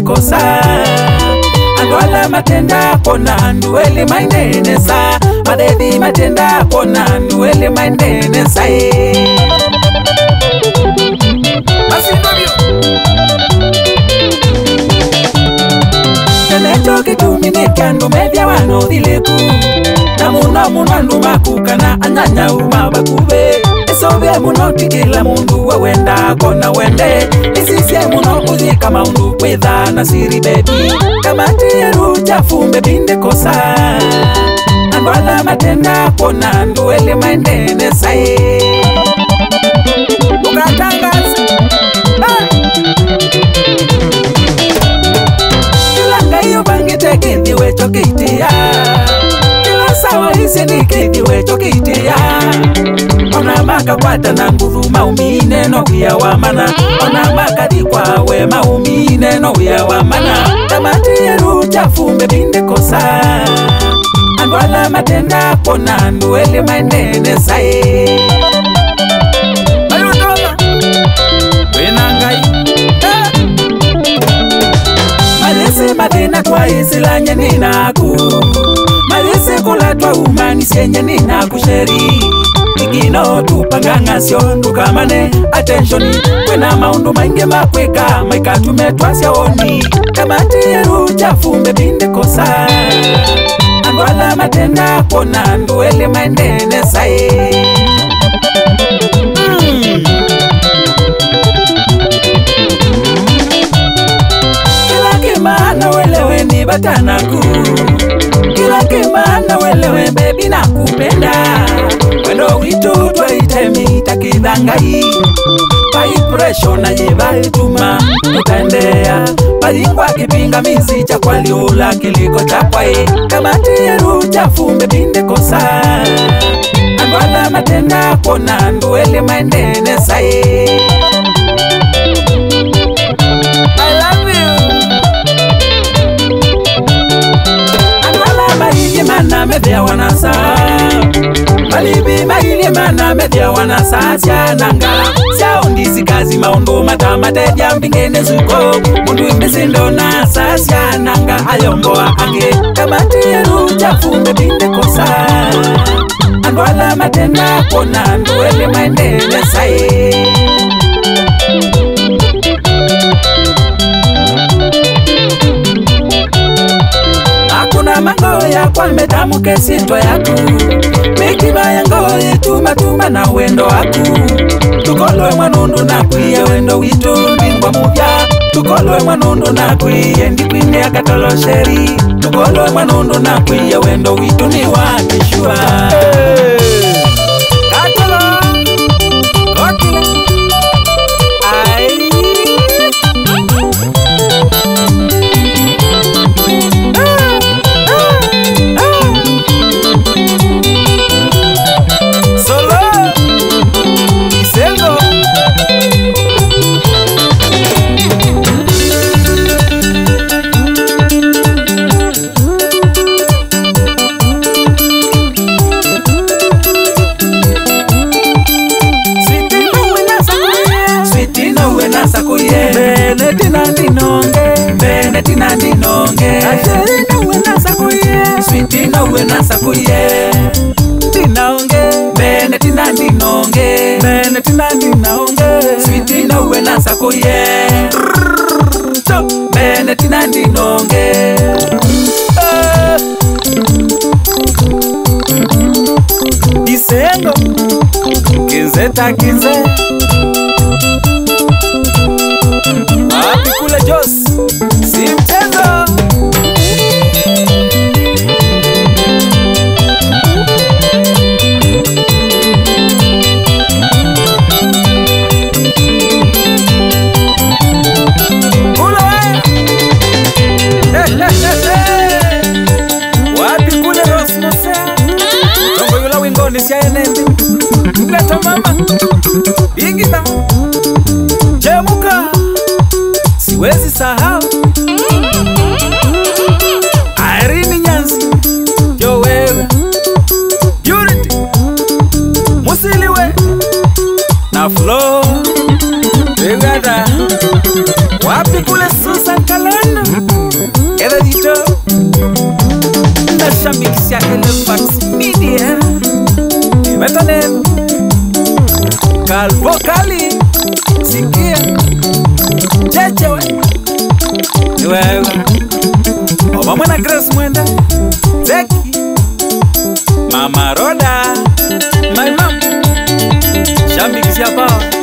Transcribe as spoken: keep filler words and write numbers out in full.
kosa Andwala matenda kona nduwele maindene sa Madedi matenda kona nduwele maindene sa Telecho kitumine kando media wano dileku Namuna munandu makukana anyanya umabakube Esobye muno tikila mundu wawenda kona wende Isisye muno kuzika maundu kwedha na siri baby Kama tiru chafumbe binde kosa Andwala matenda kona nduwele maindene sae Ukatangazi Kilanga iyo bangite kindi wecho kitia Kila sawa hisi ni kindi wecho kitia Ona maka kwata na nguvu maumine no wia wamana Ona maka di kwa we maumine no wia wamana Kama tiru chafumbe binde kosa Andwala matenda kona nduwele maindene sae Ayutola Wenangai Malese matena kwa isilanye ninaku Malese kula twa umani sienye ninaku sheri Ikino tupanganga sio tukamane attention Wena maundu mainge makweka maika tumetwasya oni Kama tiru chafumbe binde kosa Andwala matenda kona nduwele maindene sae mm. Kila kimana welewe ni batanaku Kila kimana welewe baby nakupenda Wendo witu twaitemi takidhangai Paipresho na jibali tuma utendea Palingwa kipinga misi cha kwa liula kiliko chakwae Kama tiru chafumbe binde kosa Andwala matenda kona nduwele maindene sae I love you Andwala maili mana medhia wanasa Malibi maili mana medhia wanasa Sia nangala Sia ondisi kazi maundu matamate Jambingene zuko Mundu imesindo nasa Sia nanga ayomboa ange Kama tiru chafumbe binde kosa Andwala matenda kona nduwele maindene sae Hakuna mangoya kwa metamu kesito yaku Mekiba ya ngoye tuma tuma na wendo aku Tukoloe mwanundu na kuiye wendo witu Ndingwa mubya Tukoloe mwanundu na kuiye ndikwine ya katolo sheri Tukoloe mwanundu na kuiye wendo witu ni wakishua hey. Katolo Kokile Ai Sakuye Dinaonge Bene tina dinonge Bene tina dinaonge Sweetie no wena sakuye Bene tina dinonge Isengo Kinzeta kinze Wapi kule Jos Si mchezo Wapi kule Rosmose Tongo yula wingoni siya enendi Mleto mama Ingita Jemuka Siwezi saha Shambikisha pa